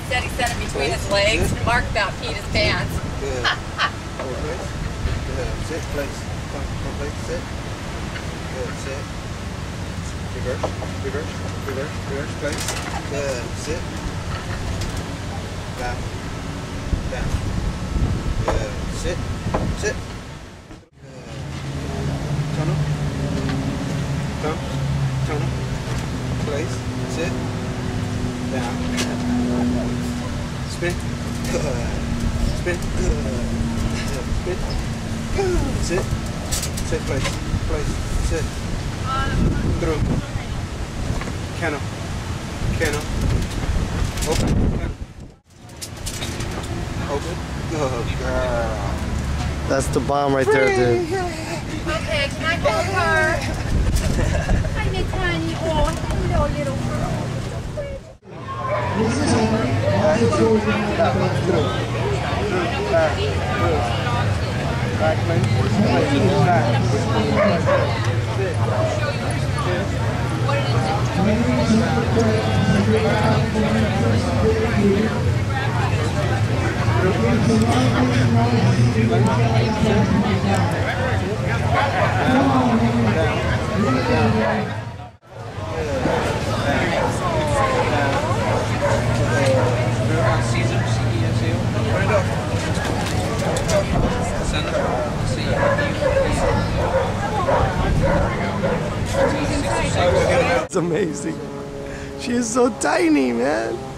Said he set him between his legs. Mark about peed his pants. Good. Hold place. Good. Sit, place. Come, place, sit. Good, sit. Reverse, reverse, reverse, reverse, place. Good, sit. Down, down. Good, sit, sit. Good. Tunnel. Come, tunnel. Place, sit. Down. Spin. Good. Spin. Good. Spin. Good. Sit. Sit, place. Place. Sit. Through. Kennel. Kennel. Open. Kennel. Open. Good girl. That's the bomb right there, dude. Okay, can I hold her? Hi, Miss Honey. Oh, hello, little girl. Back, place. Back. It's amazing. She is so tiny, man.